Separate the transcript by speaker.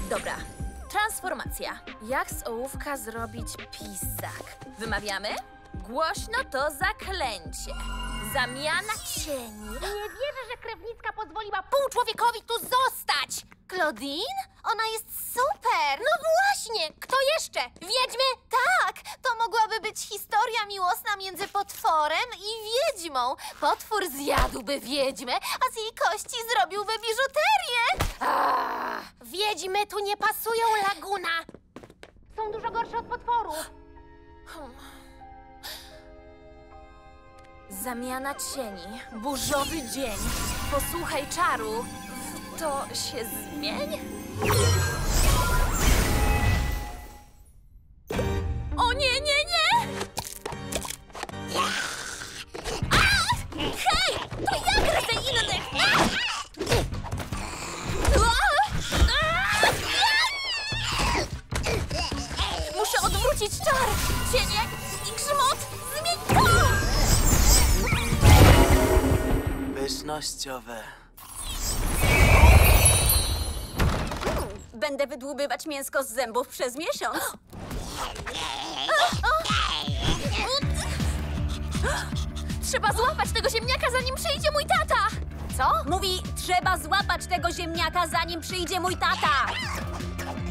Speaker 1: Dobra. Transformacja. Jak z ołówka zrobić pisak? Wymawiamy? Głośno to zaklęcie. Zamiana cieni.
Speaker 2: Nie wierzę, że krewnicka pozwoliła półczłowiekowi tu zostać!
Speaker 3: Claudine? Ona jest super!
Speaker 2: No właśnie! Kto jeszcze? Wiedźmy?
Speaker 3: Tak, to mogłaby być historia miłosna między potworem i wiedźmą. Potwór zjadłby wiedźmę, a z jej kości zrobiłby biżuterię.
Speaker 2: Wiedźmy tu nie pasują, Laguna! Są dużo gorsze od potworów.
Speaker 1: Zamiana cieni. Burzowy dzień. Posłuchaj czaru. W to się zmień? O nie, nie, nie! Hej! To ja gryzę innych! Muszę odwrócić czar! Cienie i grzmot! Zmień to!
Speaker 4: Pysznościowe.
Speaker 5: Będę wydłubywać mięsko z zębów przez miesiąc.
Speaker 1: Trzeba złapać tego ziemniaka, zanim przyjdzie mój tata!
Speaker 5: Co? Mówi, trzeba złapać tego ziemniaka, zanim przyjdzie mój tata.